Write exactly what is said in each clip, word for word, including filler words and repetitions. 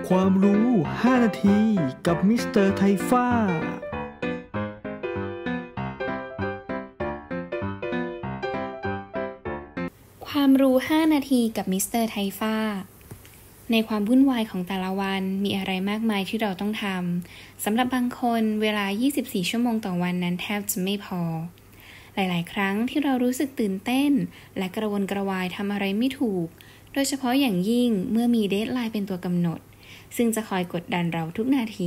ความรู้ห้านาทีกับมิสเตอร์ไทฟ้าความรู้ห้านาทีกับมิสเตอร์ไทฟ้าในความวุ่นวายของแต่ละวันมีอะไรมากมายที่เราต้องทำสำหรับบางคนเวลายี่สิบสี่ชั่วโมงต่อวันนั้นแทบจะไม่พอหลายๆครั้งที่เรารู้สึกตื่นเต้นและกระวนกระวายทำอะไรไม่ถูกโดยเฉพาะอย่างยิ่งเมื่อมีเดดไลน์เป็นตัวกำหนดซึ่งจะคอยกดดันเราทุกนาที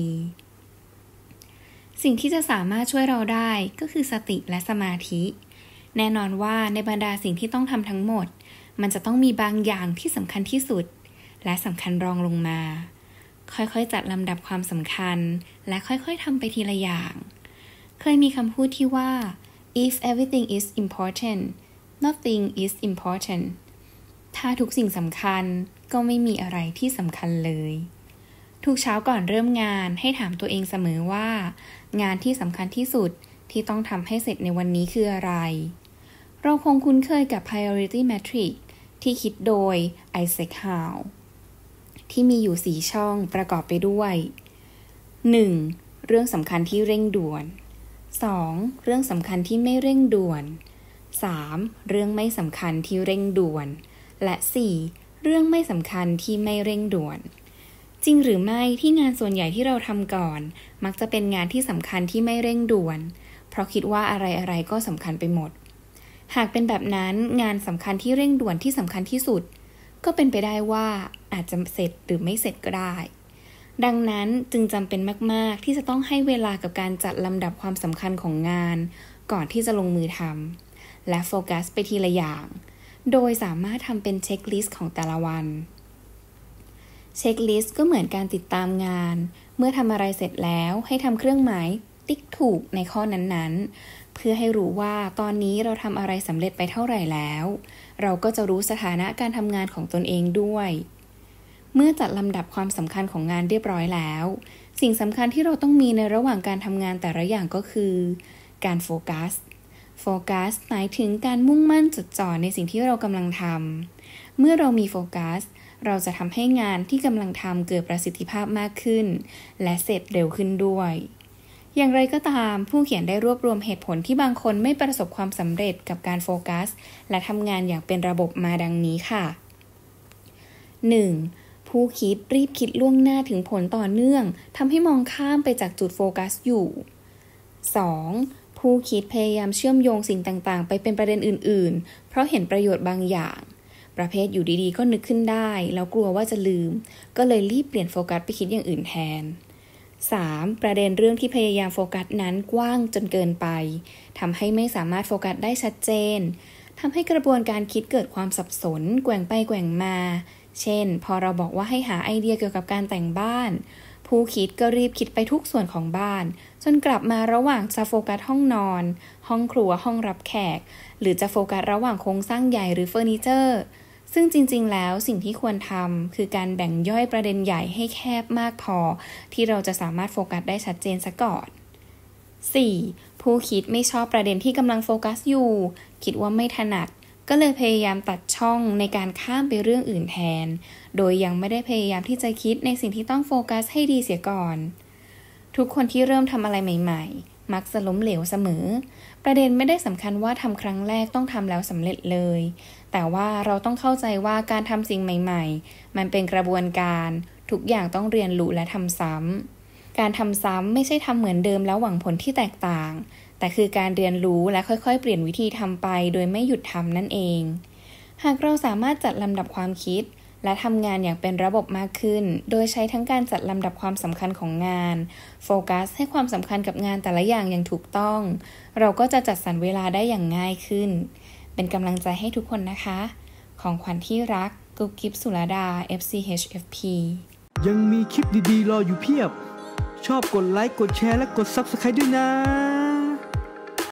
สิ่งที่จะสามารถช่วยเราได้ก็คือสติและสมาธิแน่นอนว่าในบรรดาสิ่งที่ต้องทำทั้งหมดมันจะต้องมีบางอย่างที่สำคัญที่สุดและสำคัญรองลงมาค่อยๆจัดลำดับความสำคัญและค่อยๆทำไปทีละอย่างเคยมีคำพูดที่ว่า if everything is important nothing is important ถ้าทุกสิ่งสำคัญก็ไม่มีอะไรที่สำคัญเลยทุกเช้าก่อนเริ่มงานให้ถามตัวเองเสมอว่างานที่สำคัญที่สุดที่ต้องทำให้เสร็จในวันนี้คืออะไรเราคงคุ้นเคยกับ priority matrix ที่คิดโดย Isaac Howe ที่มีอยู่สี่ช่องประกอบไปด้วย หนึ่ง เรื่องสำคัญที่เร่งด่วน สอง เรื่องสำคัญที่ไม่เร่งด่วน สาม เรื่องไม่สำคัญที่เร่งด่วนและ สี่ เรื่องไม่สำคัญที่ไม่เร่งด่วนจริงหรือไม่ที่งานส่วนใหญ่ที่เราทำก่อนมักจะเป็นงานที่สำคัญที่ไม่เร่งด่วนเพราะคิดว่าอะไรๆก็สำคัญไปหมดหากเป็นแบบนั้นงานสำคัญที่เร่งด่วนที่สำคัญที่สุดก็เป็นไปได้ว่าอาจจะเสร็จหรือไม่เสร็จก็ได้ดังนั้นจึงจำเป็นมากๆที่จะต้องให้เวลากับการจัดลำดับความสำคัญของงานก่อนที่จะลงมือทำและโฟกัสไปทีละอย่างโดยสามารถทำเป็นเช็คลิสต์ของแต่ละวันเช็คลิสต์ก็เหมือนการติดตามงานเมื่อทำอะไรเสร็จแล้วให้ทำเครื่องหมายติ๊กถูกในข้อนั้นๆเพื่อให้รู้ว่าตอนนี้เราทำอะไรสำเร็จไปเท่าไหร่แล้วเราก็จะรู้สถานะการทำงานของตนเองด้วยเมื่อจัดลำดับความสำคัญของงานเรียบร้อยแล้วสิ่งสำคัญที่เราต้องมีในระหว่างการทำงานแต่ละอย่างก็คือการโฟกัสโฟกัสหมายถึงการมุ่งมั่นจดจ่อในสิ่งที่เรากำลังทำเมื่อเรามีโฟกัสเราจะทำให้งานที่กำลังทำเกิดประสิทธิภาพมากขึ้นและเสร็จเร็วขึ้นด้วยอย่างไรก็ตามผู้เขียนได้รวบรวมเหตุผลที่บางคนไม่ประสบความสำเร็จกับการโฟกัสและทำงานอย่างเป็นระบบมาดังนี้ค่ะ หนึ่ง. ผู้คิดรีบคิดล่วงหน้าถึงผลต่อเนื่องทำให้มองข้ามไปจากจุดโฟกัสอยู่ สอง. ผู้คิดพยายามเชื่อมโยงสิ่งต่างๆไปเป็นประเด็นอื่นๆเพราะเห็นประโยชน์บางอย่างประเภทอยู่ดีๆก็นึกขึ้นได้แล้วกลัวว่าจะลืมก็เลยรีบเปลี่ยนโฟกัสไปคิดอย่างอื่นแทน สาม. ประเด็นเรื่องที่พยายามโฟกัสนั้นกว้างจนเกินไปทำให้ไม่สามารถโฟกัสได้ชัดเจนทำให้กระบวนการคิดเกิดความสับสนแกว่งไปแกว่งมาเช่นพอเราบอกว่าให้หาไอเดียเกี่ยวกับการแต่งบ้านผู้คิดก็รีบคิดไปทุกส่วนของบ้านจนกลับมาระหว่างจะโฟกัสห้องนอนห้องครัวห้องรับแขกหรือจะโฟกัสระหว่างโครงสร้างใหญ่หรือเฟอร์นิเจอร์ซึ่งจริงๆแล้วสิ่งที่ควรทำคือการแบ่งย่อยประเด็นใหญ่ให้แคบมากพอที่เราจะสามารถโฟกัสได้ชัดเจนซะก่อน สี่. ผู้คิดไม่ชอบประเด็นที่กำลังโฟกัสอยู่คิดว่าไม่ถนัดก็เลยพยายามตัดช่องในการข้ามไปเรื่องอื่นแทนโดยยังไม่ได้พยายามที่จะคิดในสิ่งที่ต้องโฟกัสให้ดีเสียก่อนทุกคนที่เริ่มทำอะไรใหม่ๆมักจะล้มเหลวเสมอประเด็นไม่ได้สำคัญว่าทำครั้งแรกต้องทำแล้วสำเร็จเลยแต่ว่าเราต้องเข้าใจว่าการทำสิ่งใหม่ๆมันเป็นกระบวนการทุกอย่างต้องเรียนรู้และทำซ้ำการทำซ้ำไม่ใช่ทำเหมือนเดิมแล้วหวังผลที่แตกต่างแต่คือการเรียนรู้และค่อยๆเปลี่ยนวิธีทำไปโดยไม่หยุดทำนั่นเองหากเราสามารถจัดลำดับความคิดและทำงานอย่างเป็นระบบมากขึ้นโดยใช้ทั้งการจัดลำดับความสำคัญของงานโฟกัสให้ความสำคัญกับงานแต่ละอย่างอย่างถูกต้องเราก็จะจัดสรรเวลาได้อย่างง่ายขึ้นเป็นกำลังใจให้ทุกคนนะคะของขวัญที่รักกุ๊บกิ๊บสุรดา เอฟ ซี เอช เอฟ พียังมีคลิปดีๆรออยู่เพียบชอบกดไลค์กดแชร์และกด ซับสไครบ์ ด้วยนะ